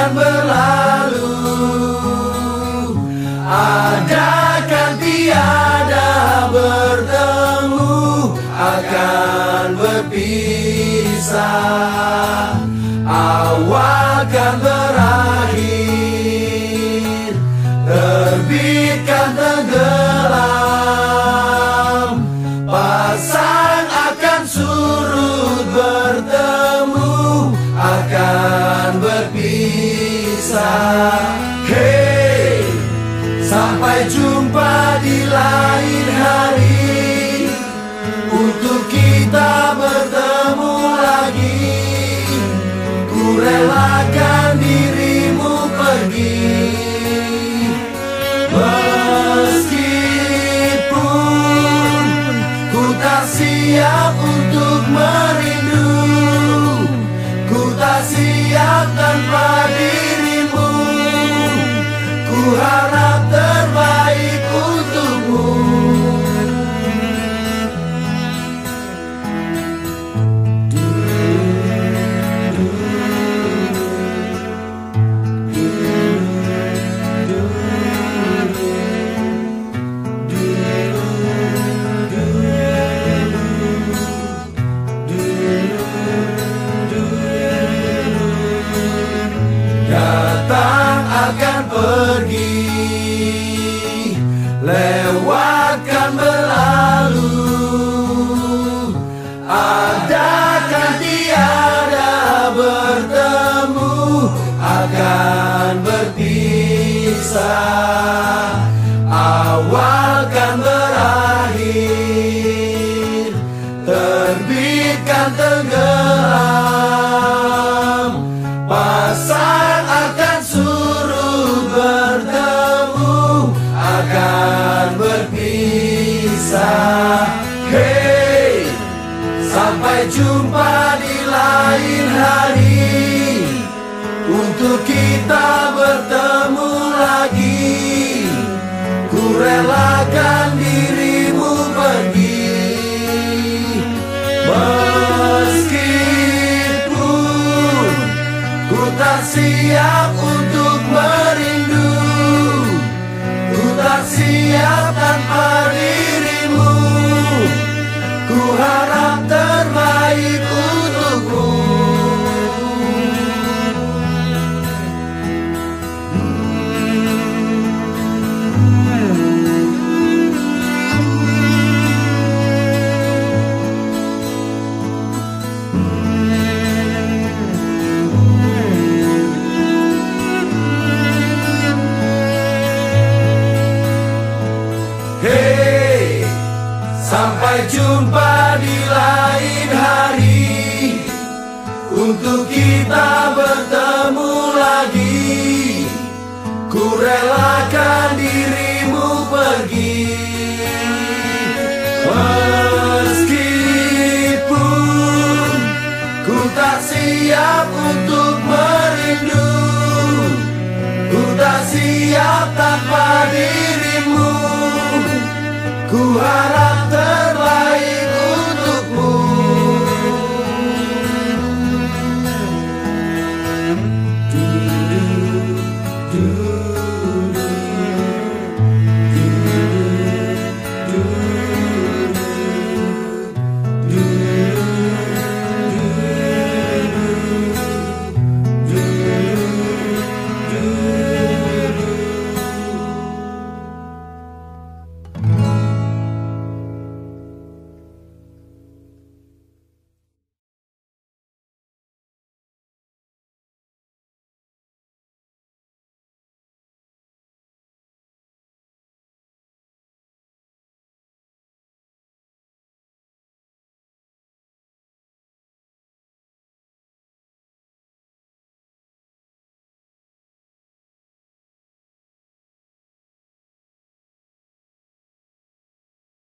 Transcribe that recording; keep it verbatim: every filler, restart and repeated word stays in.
akan berlalu, ada kan tiada bertemu, akan berpisah. Awal kan berakhir, terbit kan tenggelam, pasang akan surut, bertemu akan berpisah. Hey, sampai jumpa di lain hari, untuk kita bertemu lagi. Ku relakan dirimu pergi, meskipun ku tak siap untuk merindu, ku tak siap tanpa dirimu. Ku harap terbaik untukmu. Datang akan pergi, lewatkan berlalu, ada kan tiada bertemu, akan berpisah. Awal kan berakhir, terbit kan tenggelam, pasang akan surut, bertemu akan berpisah. Hey, sampai jumpa di lain hari, untuk kita bertemu lagi. Ku relakan dirimu pergi, meskipun ku tak siap untuk merindu, ku tak siap tanpa dirimu. Ku harap terbaik untukmu. Hey, sampai jumpa di lain hari, untuk kita bertemu lagi. Ku relakan dirimu pergi, meskipun ku tak siap untuk merindu, ku tak siap tanpa